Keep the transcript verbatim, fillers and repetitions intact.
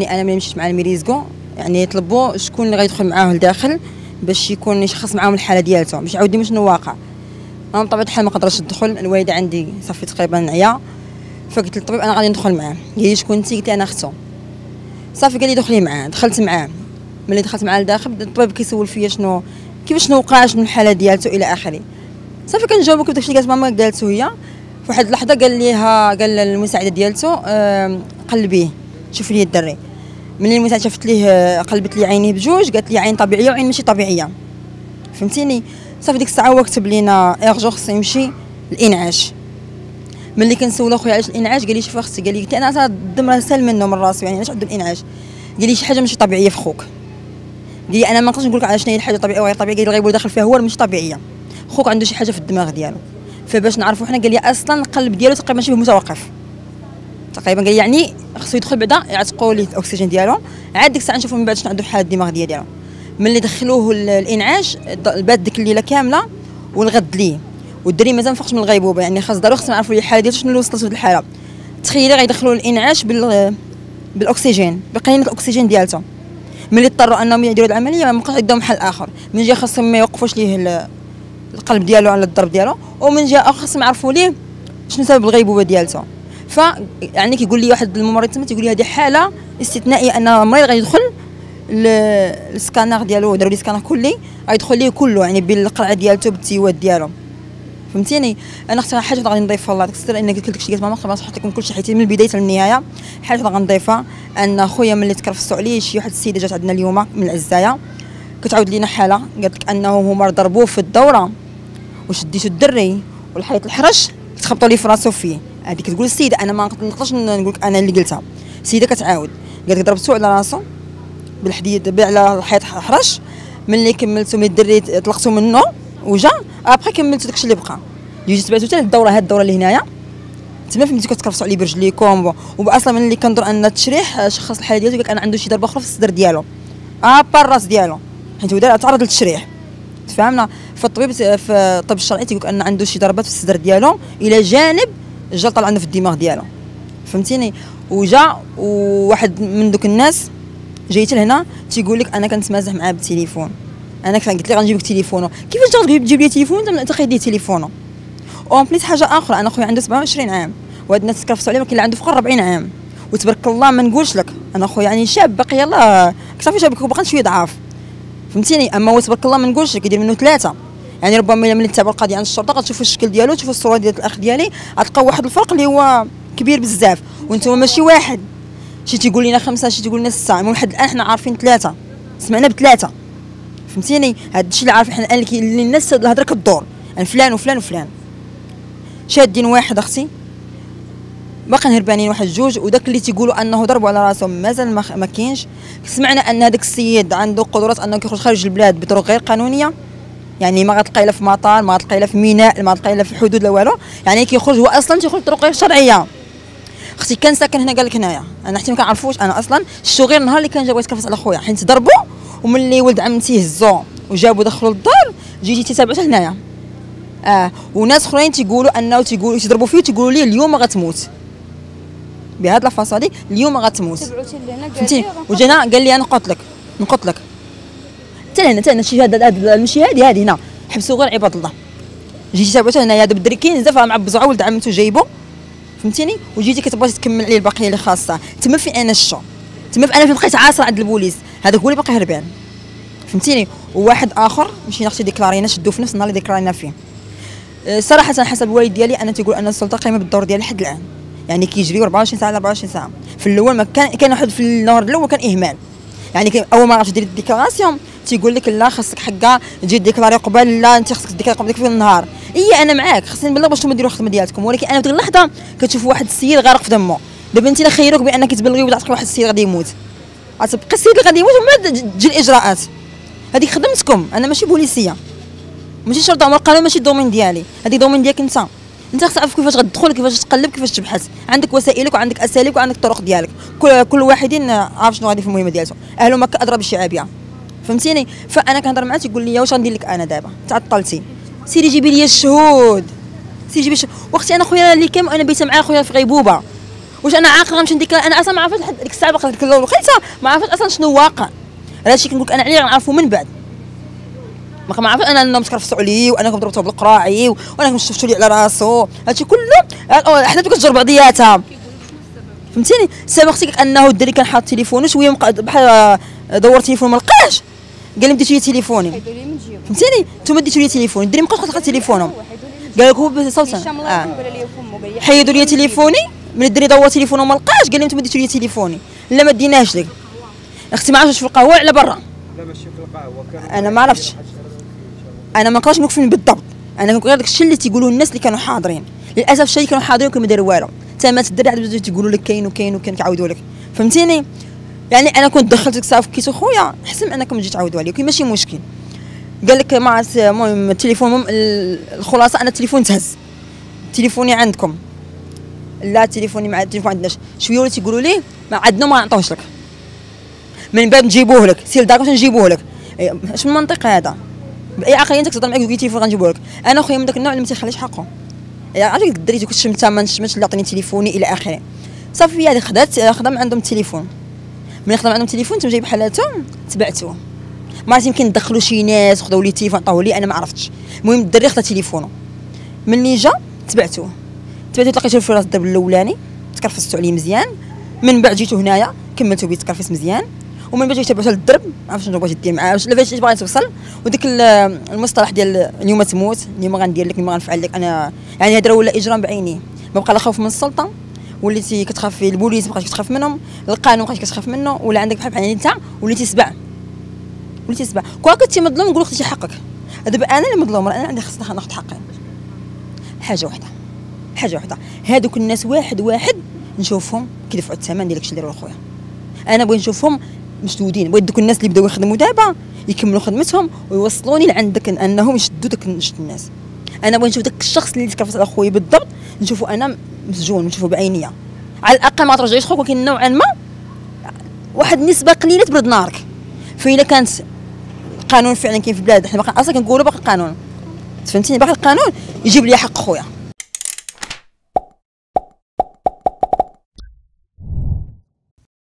انا ملي مشيت مع الميريزكو يعني يطلبوا شكون اللي غيدخل معاه لداخل باش يكون يشخص معاهم الحاله ديالته باش يعاود لي شنو واقع. انا بطبيعه الحال ما قدرتش ندخل، الوالده عندي صافي تقريبا عيا، فقلت للطبيب انا غادي ندخل معاه. قال لي شكون انت؟ قلت انا اختو. صافي قال لي دخلي معاه. دخلت معاه. ملي دخلت معاه لداخل الطبيب كيسول فيا شنو كيفاش شنو وقع شنو الحاله ديالته الى اخره. صافي كنجاوبو كيف داكشي قالت ماما قالته هي. في واحد اللحظه قال ليها قال للمساعده ديالته أه قلبيه شوفي لي الدري. ملي المساعده شافت ليه قلبت لي عينيه بجوج قالت لي عين طبيعيه وعين ماشي طبيعيه، فهمتيني. صافي ديك الساعه هو كتب لينا ايرجونس يمشي الانعاش. ملي كنسولو خويا علاش الانعاش قال لي شوف اختي، قال لي قلت انا الدم راه سال منه من راسي يعني علاش عندو الانعاش. قال لي شي حاجه ماشي طبيعيه في خوك. قال لي انا ما نقدرش نقول لك على شنو هي الحاجه طبيعيه وغير طبيعيه، قال لي الغيبوبه داخل فيها هو ماشي طبيعيه، خوك عنده شي حاجه في الدماغ ديالو. فباش نعرفوا حنا قال لي اصلا القلب ديالو تقريبا شبه متوقف تقريبا، قال لي يعني خصو يدخل بعدا يعتقوا ليه الاكسجين ديالو، عاد ديك الساعه نشوفوا من بعد شنو عنده في حاله الدماغ ديالو. ملي دخلوه الانعاش بات ديك الليله كامله والغد ليه، والدري مازال مفقش من الغيبوبه يعني خاص ضروري خصنا نعرفوا الحاله ديالو شنو اللي وصلت لهاد الحاله. تخيلي غيدخلوا الانعاش بال بالاكسجين بقينه الاكسجين ديالته. ملي اضطروا انهم يديروا العمليه ما بقاش عندهم حل اخر، من جهه خاصهم ما يوقفوش ليه القلب ديالو على الضرب ديالو، ومن جهه اخرى خاصهم يعرفوا ليه شنو سبب الغيبوبه ديالته. ف يعني كيقول لي واحد الممرض تما تيقول لي هذه حاله استثنائيه ان المريض غيدخل السكانر ديالو، داروا لي سكانر كلي غيدخل ليه كله يعني بالقرعه ديالته بالتيوات ديالو، فهمتيني. انا اختي حاجه غادي نضيفها الله ديك السر ان قلت لك شي قالت ماما خلاص نحط لكم كلشي حيت من البدايه للنهايه. حاجه غنضيفها ان خويا ملي تكرفسوا عليه شي واحد السيده جات عندنا اليوم من العزايه كتعاود لينا حاله قالت لك انه هما ضربوه في الدوره وشديتو الدري والحيط الحرش تخبطوا لي في راسو فيه. هذيك تقول السيده انا ما نقدرش نقول لك انا اللي قلتها، السيده كتعاود قالت لك ضربتو على راسو بالحديد على الحيط حرش. ملي كملتو من الدري طلقتو منه وجا ابخي كملتو داكشي اللي بقى جيتو تبعتو حتى للدوره هاد الدوره اللي هنايا تما فهمتي كتكرفسوا عليه برجليكم. وأصلا ملي كنظر ان التشريح شخص الحاله ديالو قال لك انا عنده شي ضربه اخرى في الصدر ديالو ابار الراس ديالو حيت هو دار تعرض للتشريح تفهمنا. فالطبيب في الطب الشرعي تيقول ان عنده شي ضربات في الصدر ديالو الى جانب الجلطه اللي عنده في الدماغ ديالو، فهمتيني. وجا وواحد من دوك الناس جيت لهنا تيقول لك انا كنت مازح معاه بالتليفون، انا قلت لي غنجيب لك تليفونه. كيفاش تجيب لي تليفون انت تاخذ لي تليفونه؟ اون بليس حاجه اخرى انا خويا عنده سبعة وعشرين عام وهاد الناس تكرفسوا عليه، ولكن اللي عنده فوق أربعين عام وتبارك الله ما نقولش لك انا خويا يعني شاب باقي يلاه صافي شاب باقي شويه ضعاف، فهمتيني. اما هو تبارك الله ما نقولش لك يدير منه ثلاثه يعني ربما ملي تتابعوا القضيه عند الشرطه غتشوفوا الشكل ديالو تشوفوا الصوره ديال الاخ ديالي غتلقاو واحد الفرق اللي هو كبير بزاف. وانتم ماشي واحد شي تيقول لنا خمسه شي تيقول لنا سته، المهم لحد الان حنا عارفين ثلاثه سمعنا بثلاثه، فهمتيني. هذا الشيء اللي عارفين حنا الان اللي الناس الهضره كدور يعني فلان وفلان وفلان شادين واحد اختي باقي هربانين واحد جوج. وداك اللي تيقولوا انه ضربوا على راسهم مازال ما كاينش. سمعنا ان هذاك السيد عنده قدرات انه كيخرج خارج البلاد بطرق غير قانونيه يعني ما غتلقاي لا في مطار ما غتلقاي لا في ميناء ما غتلقاي لا في الحدود لا والو يعني كيخرج هو اصلا تيخرج بطرق غير شرعيه. اختي كان ساكن هنا قال لك هنايا انا حتى ما كنعرفوش انا اصلا شتو غير النهار اللي كان جا بغيت يتكرفس على خويا حيت ضربوا وملي ولد عمتي هزوه وجابوا دخلوا للدار جيتي تتابعوا حتى هنايا. اه وناس اخرين تيقولوا انه تيقولوا تيضربوا فيه تيقولوا ليه اليوم غتموت بهاد الفاصه هادي اليوم غتموت، فهمتي. وجانا قال لي انا نقتلك نقتلك حتى هنا حتى هنا شي هذا المشي هادي هادي هنا حبسوا غير عباد الله. جيتي تابعتو هنايا دابا الدري كاين بزاف معبزوا ولد عمتو جايبو، فهمتيني. وجيتي كتبغي تكمل عليه البقيه اللي خاصه تما في انا الشو تما في انا في بقيت عاصر عند البوليس هذاك هو اللي باقي هربان، فهمتيني. وواحد اخر مشينا اختي ديكلارينا شدوه في نفس النهار اللي ديكلارينا فيه. صراحه حسب الوالد ديالي انا تيقول ان السلطه قايمه بالدور ديالها لحد الان يعني كيجريو أربعة وعشرين ساعه على أربعة وعشرين ساعه. في الاول ما كان كان واحد في النهار الاول كان اهمال يعني اول ما عرفتي ديري الديكلاراسيون تيقول لك لا خاصك حقا تجي ديكلاري قبل لا انت خاصك ديكلاري قبل في النهار. اي انا معاك خاصني نبلغ باش نتوما ديروا الخدمه ديالكم، ولكن انا في ديك اللحظه كتشوف واحد السيد غارق في دمه. دابا انت لا خيروك بانك تبلغي وتعطيك واحد السيد غادي يموت غتبقى السيد اللي غادي يموت ومن بعد تجي الاجراءات. هذيك خدمتكم انا ماشي بوليسيه ماشي شرطه ولا القانون ماشي الدومين ديالي هذيك دومين ديالك انت. انت خصك تعرف كيفاش غتدخل كيفاش تقلب كيفاش تبحث عندك وسائلك وعندك اساليبك وعندك الطرق ديالك كل كل واحد عارف شنو غادي في المهمه ديالته. اهله مكه ادرى بالشعابيه، فهمتيني. فانا كنهضر معاه تيقول لي واش غندير لك انا دابا تعطلتي سيري جيبي لي الشهود سيري جيبي الشهود. واختي انا خويا اللي كام انا بيت معاه خويا في غيبوبه واش انا عاقل غنمشي نديك؟ انا اصلا ما عرفتش لحد ديك الساعه باقا ديك الوقيته ما عرفتش اصلا شنو واقع. هادشي كنقول لك انا عليه غنعرفو من بعد. ما عرفتش انا انهم تكرفسوا عليه وانكم ضربتوه بالقراعي وانكم شفتوا لي على راسو. هادشي كله حداته كتجر بعضياتها فهمتيني. السبب خصك انه الدري كان حاط تليفونه شويه بحال دور تليفون ما لقاش قال لي ديتو لي تليفوني فهمتيني. نتوما ديتو لي تليفوني الدري مابقاش كتلقى تليفونهم قال لك هو بصوت اه حيدوا لي تليفوني. من الدري دور تليفونه ما لقاش قال لي نتوما ديتو لي تليفوني. لا ما ديناش لك اختي ما عرفتش في القهوه على برا. لا ماشي في القهوه كان انا ما عرفتش. انا ما نقدرش نقول فين بالضبط. انا كنقول غير داكشي اللي تيقولوا الناس اللي كانوا حاضرين. للاسف الشيء اللي كانوا حاضرين كانوا ما داروا والو. تمات الدري عاد تيقولوا لك كاين وكاين وكاين كيعاودوا لك فهمتيني. يعني انا كنت دخلت ديك الساعه في كيسو خويا احسن من انكم تجي تعاودوا عليا ماشي مشكل. قال لك ما عرفت المهم التليفون الخلاصه انا التليفون تهز. تليفوني عندكم لا تليفوني مع التليفون عندناش. شويه ولا تيقولوا ليه ما عندنا ما نعطوهش لك من باب نجيبوه لك سير دارك باش نجيبوه لك. اش من منطق هذا؟ باي عقليه انت تهضر معاك وتقول تليفون غنجيبوه لك. انا خويا من داك النوع اللي ما تيخليش حقه. عرفتي ديك الدري كنت شمتها ما نشمتش لا عطيني تليفوني الى اخره. صافي هذه خدات خدام عندهم التليفون. ملي خدام عندهم التليفون تم جايب حالاتهم تبعتوه. ما عرفت يمكن دخلوا شي ناس خداو لي التليفون عطاوه لي انا ما عرفتش. المهم الدري خدا تليفونه ملي جا تبعتوه تبعتوه لقيتو في راس الدرب الاولاني تكرفستو عليه مزيان. من بعد جيتو هنايا كملتو بيه تكرفس مزيان. ومن بعد جيت تبعتو للدرب ما عرفتش شنو بغيتي دير معاه واش باش باغي توصل. وديك المصطلح ديال اليوم تموت اليوم غندير لك اليوم غنفعل لك انا يعني هذا ولا اجرام بعينيه. ما بقى لا خوف من السلطه وليتي كتخاف البوليس ما بقاش كتخاف منهم القانون ما بقاش كتخاف منه ولا عندك بحال بحال انت وليتي سبع وليتي سبع كون كنتي مظلوم نقول اختي حقك. دابا انا اللي مظلومه انا عندي خصني ناخذ حقي. حاجه واحده حاجه واحده هادوك الناس واحد واحد نشوفهم كيدفعوا الثمن ديال داكشي اللي داروا لخويا. انا بغيت نشوفهم مشدودين. بغيت دوك الناس اللي بداو يخدموا دابا يكملوا خدمتهم ويوصلوني لعندك انهم يشدوا داك الناس. انا بغيت نشوف داك الشخص اللي تكرفس على خويا بالضبط نشوفو انا مسجون نشوفو بعينيا. على الاقل ما ترجعيش خوك ولكن نوعا ما واحد النسبه قليله تبرد نارك. فإلا كانت القانون فعلا كاين في البلاد حنا باقي اصلا كنقولوا باقي القانون فهمتيني باقي القانون يجيب لي حق خويا.